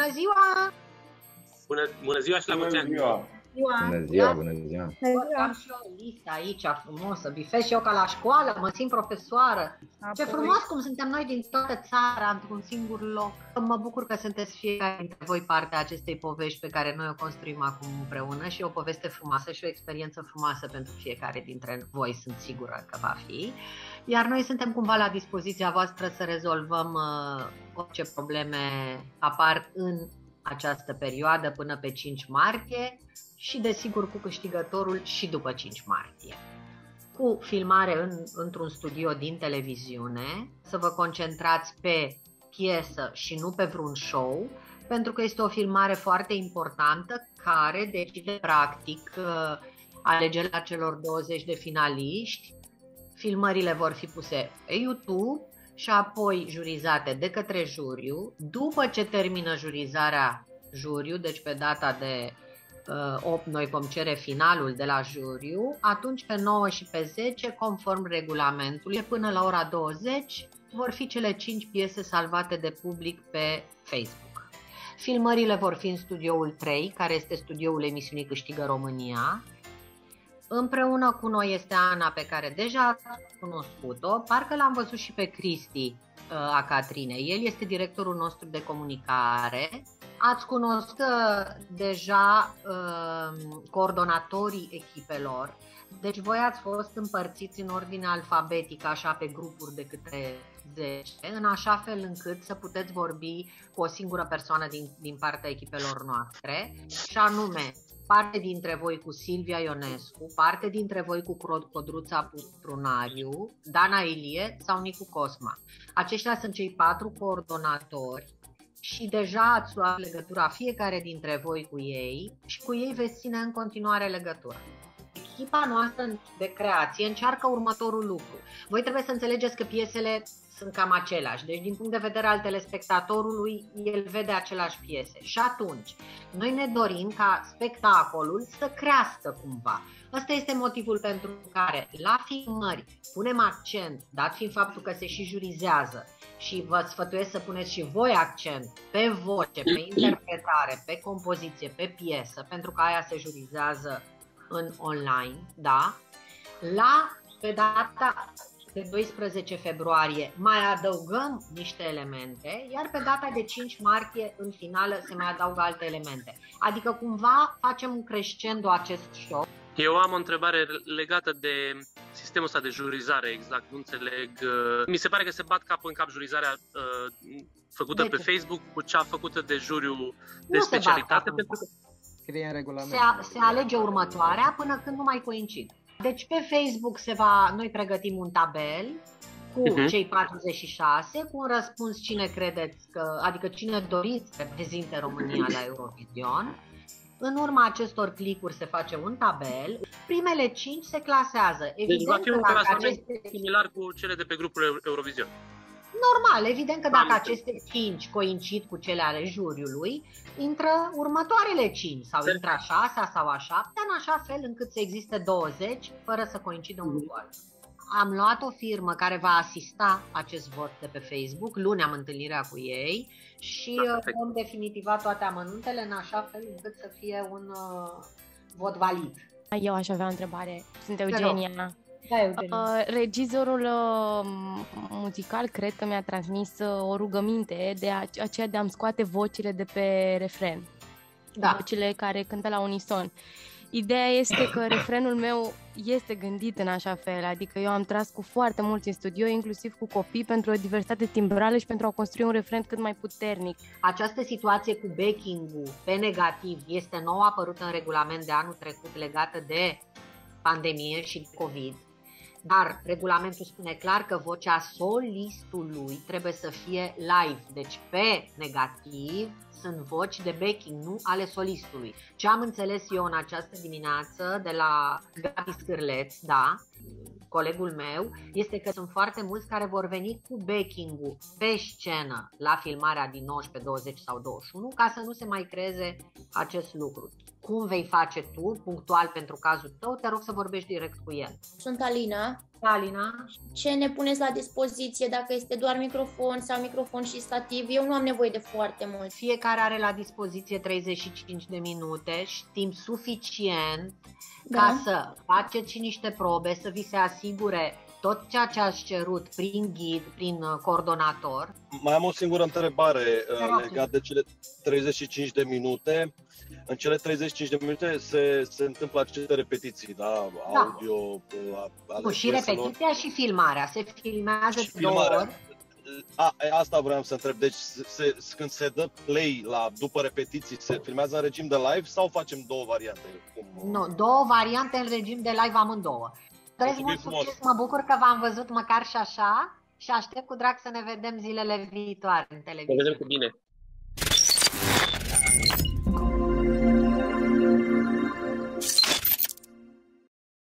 Bună ziua! Bună ziua și la mulți ani! Bună ziua, bună ziua! Am și eu o listă aici frumosă, bifez și eu ca la școală, mă simt profesoară. Ce frumos cum suntem noi din toată țara, într-un singur loc. Mă bucur că sunteți fiecare dintre voi partea acestei povești pe care noi o construim acum împreună și o poveste frumoasă și o experiență frumoasă pentru fiecare dintre voi, sunt sigură că va fi. Iar noi suntem cumva la dispoziția voastră să rezolvăm orice probleme apar în această perioadă până pe 5 martie și desigur cu câștigătorul și după 5 martie. Cu filmare într-un studio din televiziune, să vă concentrați pe piesă și nu pe vreun show, pentru că este o filmare foarte importantă care decide practic alegerea celor 20 de finaliști. Filmările vor fi puse pe YouTube și apoi jurizate de către juriu. După ce termină jurizarea juriu, deci pe data de 8 noi vom cere finalul de la juriu, atunci pe 9 și pe 10, conform regulamentului, până la ora 20 vor fi cele 5 piese salvate de public pe Facebook. Filmările vor fi în studioul 3, care este studioul emisiunii Câștigă România. Împreună cu noi este Ana, pe care deja ați cunoscut-o, parcă l-am văzut și pe Cristi a Catrinei. El este directorul nostru de comunicare. Ați cunoscut deja coordonatorii echipelor, deci voi ați fost împărțiți în ordine alfabetică, așa pe grupuri de câte 10, în așa fel încât să puteți vorbi cu o singură persoană din partea echipelor noastre, și anume parte dintre voi cu Silvia Ionescu, parte dintre voi cu Codruța Putrunariu, Dana Ilie sau Nicu Cosma. Aceștia sunt cei 4 coordonatori și deja ați luat legătura fiecare dintre voi cu ei și cu ei veți ține în continuare legătura. Echipa noastră de creație încearcă următorul lucru. Voi trebuie să înțelegeți că piesele sunt cam aceleași, deci din punct de vedere al telespectatorului, el vede aceleași piese. Și atunci, noi ne dorim ca spectacolul să crească cumva. Ăsta este motivul pentru care la filmări punem accent, dat fiind faptul că se și jurizează, și vă sfătuiesc să puneți și voi accent pe voce, pe interpretare, pe compoziție, pe piesă, pentru că aia se jurizează în online, da? Pe data de 12 februarie mai adăugăm niște elemente, iar pe data de 5 martie în finală se mai adaugă alte elemente. Adică cumva facem un crescendo acest show. Eu am o întrebare legată de sistemul ăsta de jurizare, exact, nu înțeleg. Mi se pare că se bat cap în cap jurizarea făcută pe Facebook cu cea făcută de juriu de specialitate. Pentru că scrie în regulament. Se alege următoarea până când nu mai coincid. Deci pe Facebook noi pregătim un tabel cu cei 46, cu un răspuns cine credeți că, adică cine doriți să reprezinte România la Eurovision. În urma acestor clicuri se face un tabel, primele 5 se clasează. Deci va fi un clasament similar cu cele de pe grupul Eurovision. Normal, evident că dacă aceste 5 coincid cu cele ale juriului, intră următoarele 5 sau intră a 6 sau a 7, în așa fel încât să existe 20 fără să coincidă unul cu altul. Am luat o firmă care va asista acest vot de pe Facebook, luni am întâlnirea cu ei și vom definitiva toate amănuntele în așa fel încât să fie un vot valid. Eu aș avea o întrebare. Sunt Eugenia. Da, Eugenia. Regizorul muzical cred că mi-a transmis o rugăminte de aceea de a-mi scoate vocile de pe refren. Da. Vocile care cântă la unison. Ideea este că refrenul meu este gândit în așa fel, adică eu am tras cu foarte mulți în studio, inclusiv cu copii, pentru o diversitate timbrală și pentru a construi un refren cât mai puternic. Această situație cu backing-ul pe negativ este nou apărută în regulament de anul trecut legată de pandemie și de COVID. Dar regulamentul spune clar că vocea solistului trebuie să fie live, deci pe negativ sunt voci de backing, nu ale solistului. Ce am înțeles eu în această dimineață de la Gabi Scârleț, da, colegul meu, este că sunt foarte mulți care vor veni cu backing-ul pe scenă la filmarea din 19, 20 sau 21 ca să nu se mai creeze acest lucru. cum vei face tu, punctual pentru cazul tău, te rog să vorbești direct cu el. Sunt Alina. Alina. Ce ne puneți la dispoziție, dacă este doar microfon sau microfon și stativ? Eu nu am nevoie de foarte mult. Fiecare are la dispoziție 35 de minute și timp suficient ca să faceți și niște probe, să vi se asigure tot ceea ce ați cerut prin ghid, prin coordonator. Mai am o singură întrebare legat de cele 35 de minute. În cele 35 de minute se întâmplă aceste repetiții, da? Audio, ale și repetiția și filmarea. Se filmează și două ori. Asta vreau să întreb. Deci când se dă play după repetiții, se filmează în regim de live sau facem două variante? Nu, două variante în regim de live amândouă. Doresc mult succes, mă bucur că v-am văzut măcar și așa și aștept cu drag să ne vedem zilele viitoare în televiziune. Ne vedem cu bine!